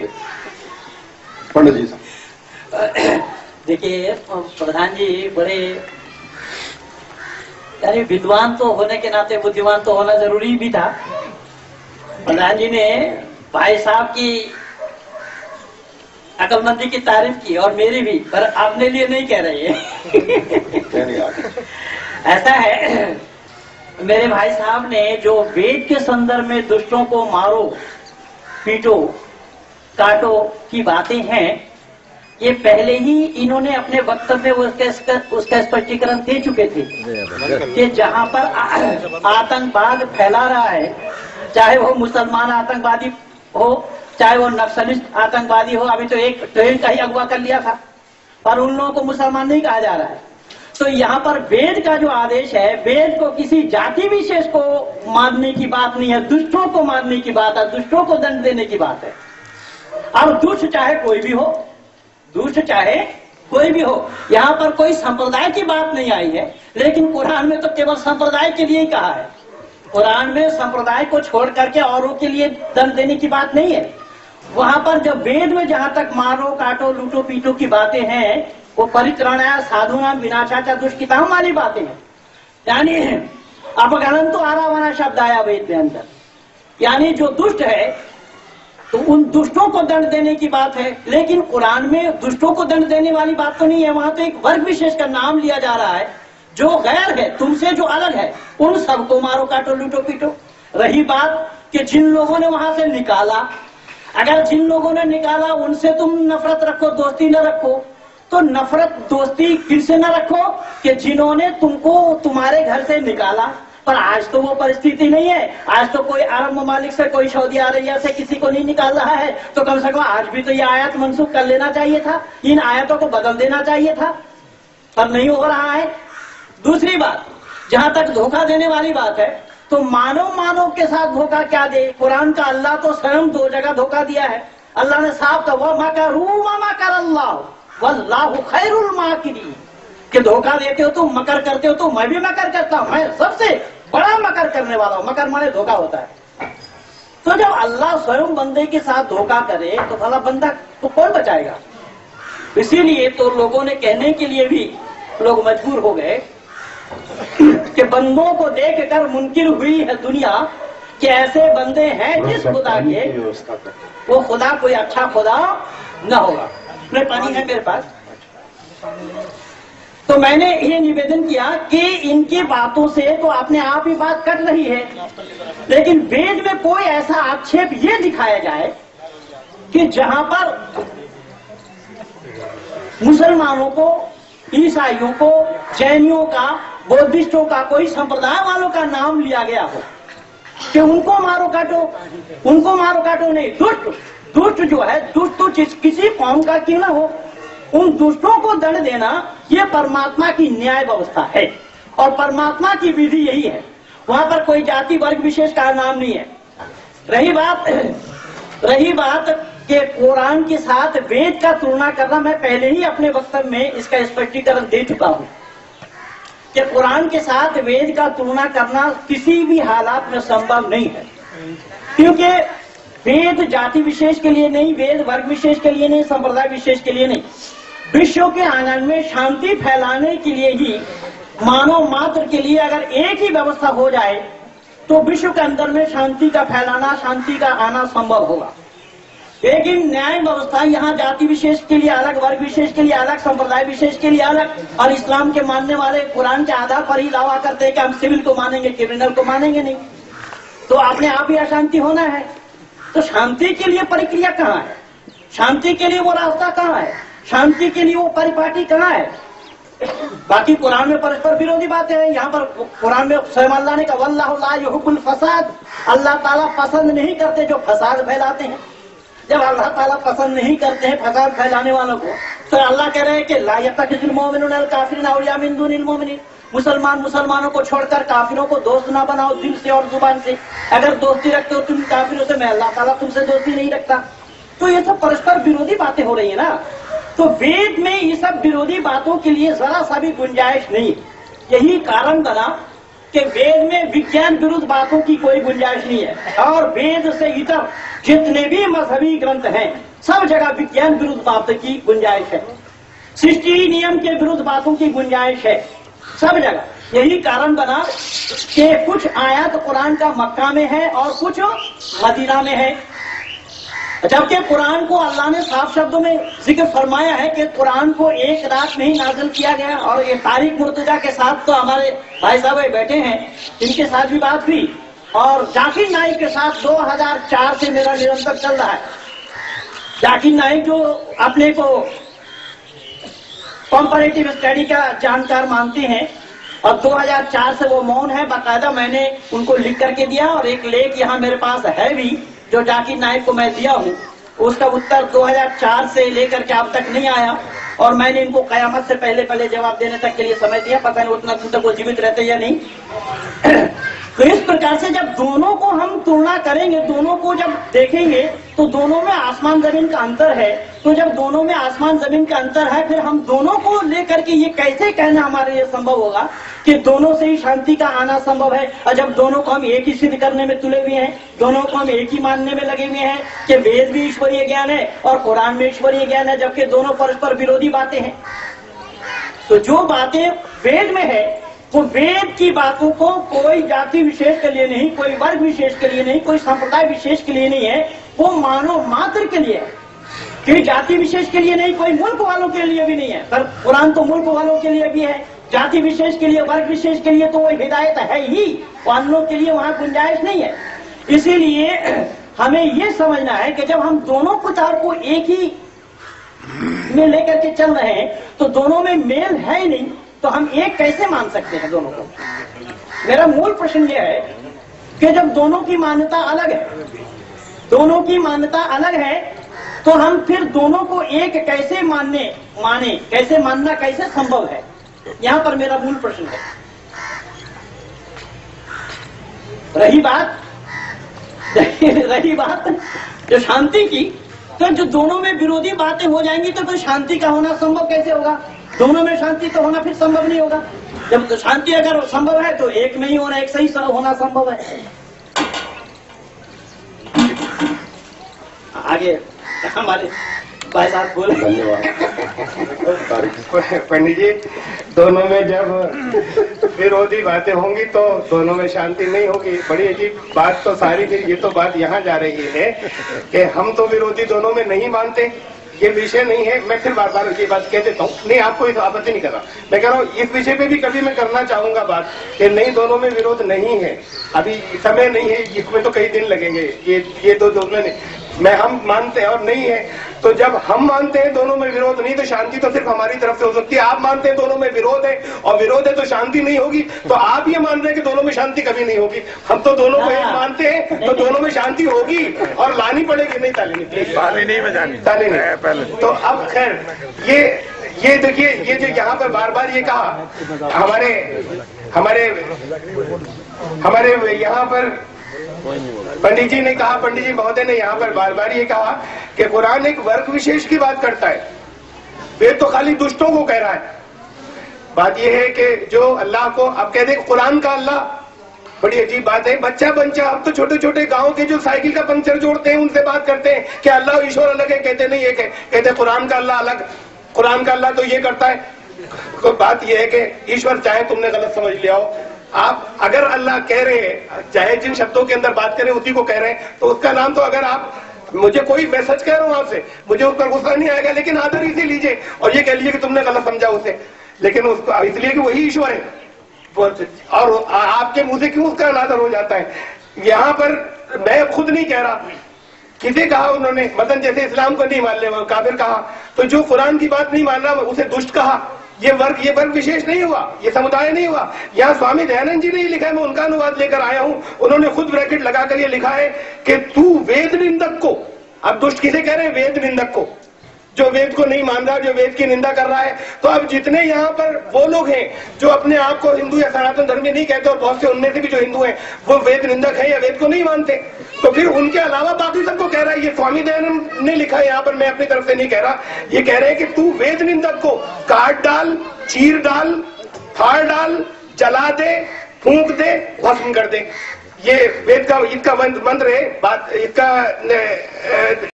करेंगे। पंडित जी साहब। देखिए प्रधान जी, बड़े यानी विद्वान तो होने के नाते बुद्धिमान तो होना जरूरी भी था। प्रधान जी ने भाई साहब की अकलमंदी की तारीफ की और मेरी भी, पर आपने लिए नहीं कह रही है। ऐसा है, मेरे भाई साहब ने जो वेद के संदर्भ में दुष्टों को मारो पीटो काटो की बातें हैं, ये पहले ही इन्होंने अपने वक्तव्य में उसका स्पष्टीकरण दे चुके थे कि जहां पर आतंकवाद फैला रहा है, चाहे वो मुसलमान आतंकवादी हो चाहे वो नक्सलिस्ट आतंकवादी हो। अभी तो एक ट्रेन का ही अगवा कर लिया था, पर उन लोगों को मुसलमान नहीं कहा जा रहा है। तो यहाँ पर वेद का जो आदेश है, वेद को किसी जाति विशेष को मारने की बात नहीं है, दुष्टों को मारने की बात है, दुष्टों को दंड देने की बात है। अब दुष्ट चाहे कोई भी हो, दुष्ट चाहे कोई भी हो, यहाँ पर कोई संप्रदाय की बात नहीं आई है। लेकिन कुरान में तो केवल संप्रदाय के लिए ही कहा है। कुरान में संप्रदाय को छोड़ करके औरों के लिए दंड देने की बात नहीं है। वहां पर जब वेद में जहां तक मारो काटो लूटो पीटो की बातें हैं, वो परित्राणाय साधूनाम विनाशाच दुष्कृताम वाली बातें हैं। यानी अपगणंतो आरावना शब्द आया वेद के अंदर, यानी जो दुष्ट है तो उन दुष्टों को दंड देने की बात है। लेकिन कुरान में दुष्टों को दंड देने वाली बात तो नहीं है। वहां तो एक वर्ग विशेष का नाम लिया जा रहा है, जो गैर है, तुमसे जो अलग है, उन सबको मारो काटो लूटो पीटो। रही बात कि जिन लोगों ने वहां से निकाला, अगर जिन लोगों ने निकाला उनसे तुम नफरत रखो, दोस्ती न रखो, तो नफरत दोस्ती किससे न रखो कि जिन्होंने तुमको तुम्हारे घर से निकाला। पर आज तो वो परिस्थिति नहीं है। आज तो कोई अरब ममालिक से, कोई सऊदी अरेबिया से किसी को नहीं निकाल रहा है। तो कम से कम आज भी तो ये आयत मनसूख कर लेना चाहिए था, इन आयतों को बदल देना चाहिए था, पर नहीं हो रहा है। दूसरी बात, जहां तक धोखा देने वाली बात है, तो मानव के साथ धोखा क्या दे। कुरान का अल्लाह तो स्वयं 2 जगह धोखा दिया है। अल्लाह ने साफ कहा वमकरू वमकर अल्लाह वल्लाहु खैरुल माकिरीन, कि धोखा देते हो तुम, मकर करते हो तो मैं भी मकर करता हूं, मैं सबसे बड़ा मकर करने वाला हूं। मकर माने धोखा होता है। तो जब अल्लाह स्वयं बंदे के साथ धोखा करे तो भला बंदा को कौन बचाएगा। इसीलिए तो लोगों ने कहने के लिए भी लोग मजबूर हो गए कि बंदों को देख कर मुनकिर हुई है दुनिया कि ऐसे बंदे हैं जिस खुदा के, वो खुदा कोई अच्छा खुदा न होगा। पानी है मेरे पास। तो मैंने ये निवेदन किया कि इनकी बातों से तो अपने आप ही बात कट रही है, लेकिन वेद में कोई ऐसा आक्षेप ये दिखाया जाए कि जहां पर मुसलमानों को, ईसाइयों को, जैनियों का, बौद्धिस्टों का, कोई संप्रदाय वालों का नाम लिया गया हो कि उनको मारो काटो, उनको मारो काटो नहीं। दुष्ट जो है, दुष्ट तो किसी कौम का क्यों ना हो, उन दुष्टों को दंड देना ये परमात्मा की न्याय व्यवस्था है और परमात्मा की विधि यही है। वहां पर कोई जाति वर्ग विशेष का नाम नहीं है। रही बात कि कुरान के साथ वेद का तुलना करना, मैं पहले ही अपने वक्तव्य में इसका स्पष्टीकरण दे चुका हूं कि कुरान के साथ वेद का तुलना करना किसी भी हालात में संभव नहीं है, क्योंकि वेद जाति विशेष के लिए नहीं, वेद वर्ग विशेष के लिए नहीं, संप्रदाय विशेष के लिए नहीं, विश्व के आंगन में शांति फैलाने के लिए ही, मानव मात्र के लिए अगर एक ही व्यवस्था हो जाए तो विश्व के अंदर में शांति का फैलाना, शांति का आना संभव होगा। लेकिन न्याय व्यवस्था यहाँ जाति विशेष के लिए अलग, वर्ग विशेष के लिए अलग, संप्रदाय विशेष के लिए अलग, और इस्लाम के मानने वाले कुरान के आधार पर ही दावा करते हैं कि हम सिविल को मानेंगे, क्रिमिनल को मानेंगे नहीं, तो अपने आप ही अशांति होना है। तो शांति के लिए प्रक्रिया कहाँ है, शांति के लिए वो रास्ता कहाँ है, शांति के लिए वो परिपाटी कहाँ है। बाकी कुरान में परस्पर विरोधी बातें हैं। यहाँ पर कुरान में स्वयं अल्लाह ने कहा वल्लाहु ला युहिब्बुल फसाद, अल्लाह ताला पसंद नहीं करते जो फसाद फैलाते हैं। जब अल्लाह ताला पसंद नहीं करते हैं फसाद फैलाने वालों को, तो अल्लाह कह रहे हैं कि ला यत्तखिजुल मुमिनूना अल काफिरीना औलिया मिन दुनिल मुमिनीन, मुसलमान मुसलमानों को छोड़कर काफिरों को दोस्त ना बनाओ दिल से और जुबान से। अगर दोस्ती रखते हो तुम काफिरों से, मैं अल्लाह ताला तुमसे दोस्ती नहीं रखता। तो ये तो परस्पर विरोधी बातें हो रही है ना। तो वेद में ये सब विरोधी बातों के लिए जरा सा भी गुंजाइश नहीं। यही कारण बना कि वेद में विज्ञान विरुद्ध बातों की कोई गुंजाइश नहीं है, और वेद से इतर जितने भी मजहबी ग्रंथ हैं सब जगह विज्ञान विरुद्ध बातों की गुंजाइश है, सृष्टि नियम के विरुद्ध बातों की गुंजाइश है सब जगह। यही कारण बना कि कुछ आयत कुरान का मक्का में है और कुछ मदीना में है, जबकि कुरान को अल्लाह ने साफ शब्दों में जिक्र फरमाया है कि कुरान को एक रात में ही नाज़िल किया गया। और ये तारिक मुर्तजा के साथ तो हमारे भाई साहब बैठे हैं, इनके साथ भी बात हुई, और जाकिर नाइक के साथ 2004 से मेरा निरंतर चल रहा है। जाकिर नाइक जो अपने को कंपैरेटिव स्टडी का जानकार मानते हैं, और 2004 से वो मौन है। बाकायदा मैंने उनको लिख करके दिया, और एक लेख यहाँ मेरे पास है भी जो जाकिर नाइक को मैं दिया हूँ, उसका उत्तर 2004 से लेकर के अब तक नहीं आया, और मैंने इनको कयामत से पहले जवाब देने तक के लिए समय दिया। पता नहीं उतना दिन तक वो जीवित रहते या नहीं। तो इस प्रकार से जब दोनों को हम तुलना करेंगे, दोनों को जब देखेंगे तो दोनों में आसमान जमीन का अंतर है। तो जब दोनों में आसमान जमीन का अंतर है, फिर हम दोनों को लेकर के ये कैसे कहना हमारे लिए संभव होगा कि दोनों से ही शांति का आना संभव है। और जब दोनों को हम एक ही सिद्ध करने में तुले हुए हैं, दोनों को हम एक ही मानने में लगे हुए हैं कि वेद भी ईश्वरीय ज्ञान है और कुरान में ईश्वरीय ज्ञान है, जबकि दोनों परस्पर विरोधी बातें हैं। तो जो बातें वेद में है वो वेद की बातों को कोई जाति विशेष के लिए नहीं, कोई वर्ग विशेष के लिए नहीं, कोई संप्रदाय विशेष के लिए नहीं है, वो मानव मात्र के लिए है। कोई जाति विशेष के लिए नहीं, कोई मुल्क वालों के लिए भी नहीं है। पर कुरान तो मुल्क वालों के लिए भी है, जाति विशेष के लिए, वर्ग विशेष के लिए तो वो हिदायत है ही, अन्यों के लिए वहां गुंजाइश नहीं है। इसीलिए हमें ये समझना है कि जब हम दोनों कुतार को एक ही में लेकर के चल रहे हैं तो दोनों में मेल है ही नहीं, तो हम एक कैसे मान सकते हैं दोनों को? मेरा मूल प्रश्न यह है कि जब दोनों की मान्यता अलग है, दोनों की मान्यता अलग है, तो हम फिर दोनों को एक कैसे माने कैसे मानना कैसे संभव है? यहां पर मेरा मूल प्रश्न है। रही बात जो शांति की, तो जो दोनों में विरोधी बातें हो जाएंगी तो फिर शांति का होना संभव कैसे होगा? दोनों में शांति तो होना फिर संभव नहीं होगा। जब तो शांति अगर संभव है तो एक में ही होना, एक सही होना संभव है। आगे हमारे भाई साहब बोले। धन्यवाद। पंडित जी, दोनों में जब विरोधी बातें होंगी तो दोनों में शांति नहीं होगी। बड़ी अजीब बात तो सारी, फिर ये तो बात यहाँ जा रही है कि हम तो विरोधी दोनों में नहीं मानते, ये विषय नहीं है। मैं फिर बार बार ये बात कह देता हूँ, नहीं आपको इस आपत्ति नहीं कर रहा, मैं कह रहा हूँ इस विषय पे भी कभी मैं करना चाहूंगा बात कि नहीं, दोनों में विरोध नहीं है, अभी समय नहीं है, इसमें तो कई दिन लगेंगे। ये दोनों में मैं हम मानते हैं और नहीं है, तो जब हम मानते हैं दोनों में विरोध नहीं तो शांति तो सिर्फ हमारी तरफ से हो सकती है। आप मानते हैं दोनों में विरोध है और विरोध है तो शांति नहीं होगी, तो आप ये मान रहे हैं कि दोनों में शांति कभी नहीं होगी। हम तो दोनों को एक मानते हैं, तो दोनों में शांति होगी और लानी पड़ेगी। नहीं, ताली नहीं बजानी, ताली नहीं पहले। तो अब खैर ये देखिए, ये जो यहाँ पर बार बार ये कहा हमारे यहाँ पर पंडित जी ने कहा, पंडित जी महोदय ने यहाँ पर बार बार ये कहा कि कुरान एक वर्ग विशेष की बात करता है, वेद तो खाली दुष्टों को कह रहा है। बात यह है कि जो अल्लाह को अब कह दे कुरान का अल्लाह, बड़ी अजीब बात है। बच्चा अब तो छोटे छोटे गांव के जो साइकिल का पंक्चर जोड़ते हैं उनसे बात करते हैं कि अल्लाह ईश्वर अलग है, कहते नहीं एक है, कहते कुरान का अल्लाह अलग, कुरान का अल्लाह तो ये करता है। तो बात यह है कि ईश्वर चाहे तुमने गलत समझ लिया हो, आप अगर अल्लाह कह रहे हैं, चाहे जिन शब्दों के अंदर बात करें उसी को कह रहे हैं, तो उसका नाम तो अगर आप मुझे कोई मैसेज कह रहा हूं आपसे, मुझे उस पर गुस्सा नहीं आएगा, लेकिन आदर इसे लीजिए और ये कह लीजिए कि तुमने गलत समझा उसे, लेकिन उसको इसलिए कि वही ईश्वर है और आपके मुंह से क्यों उसका अनादर हो जाता है। यहाँ पर मैं खुद नहीं कह रहा, किसे कहा उन्होंने, मदन जैसे इस्लाम को नहीं मान ले वो काफिर कहा, तो जो कुरान की बात नहीं मान रहा उसे दुष्ट कहा। ये वर्ग विशेष नहीं हुआ, ये समुदाय नहीं हुआ। यहाँ स्वामी दयानंद जी ने ही लिखा है, मैं उनका अनुवाद लेकर आया हूँ, उन्होंने खुद ब्रैकेट लगाकर ये लिखा है कि तू वेद निंदक को, अब दुष्ट किसे कह रहे हैं? वेद निंदक को, जो वेद को नहीं मान रहा, जो वेद की निंदा कर रहा है। तो अब जितने यहाँ पर वो लोग हैं जो अपने आप को हिंदू या सनातन धर्मी नहीं कहते, और बहुत से उनमें से भी जो हिंदू हैं वो वेद निंदक है या वेद को नहीं मानते, तो फिर उनके अलावा बाकी सबको कह रहा है। ये स्वामी दयानंद ने लिखा है यहाँ पर, मैं अपनी तरफ से नहीं कह रहा, ये कह रहे हैं कि तू वेद निंदक को काट डाल, चीर डाल, फाड़ डाल, जला दे, फूंक दे, भस्म कर दे। ये वेद का इसका मंत्र है। बात इसका